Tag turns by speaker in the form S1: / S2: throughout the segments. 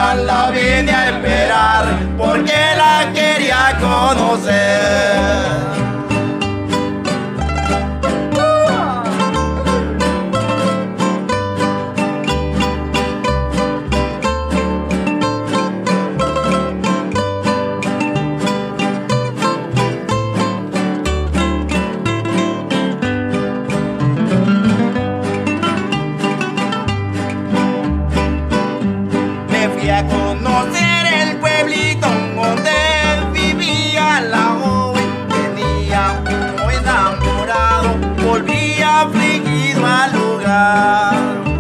S1: día la vine a esperar porque la quería conocer. A conocer el pueblito donde vivía la joven, tenía uno enamorado, volvía afligido al lugar.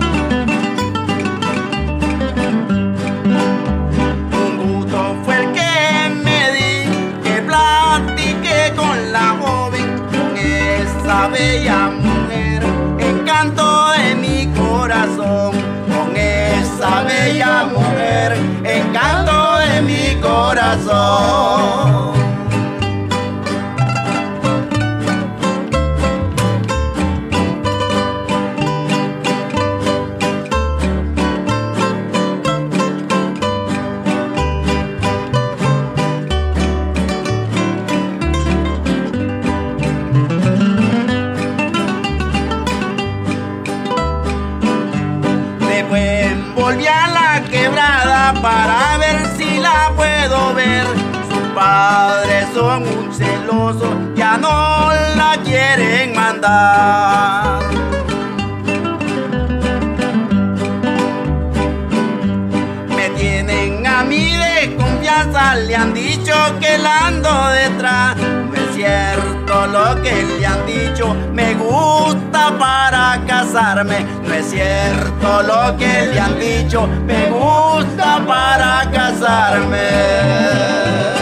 S1: Un gusto fue el que me di, que platiqué con la joven, con esa bella mujer, encanto de mi corazón, con esa bella mujer, encanto de mi corazón. Después volví a la quebrada para ver si la puedo ver. Sus padres son muy celosos, ya no la quieren mandar. Me tienen a mí de confianza, le han dicho que la ando detrás. No es cierto lo que le han dicho, me gusta para casarme. No es cierto lo que le han dicho, me gusta para casarme.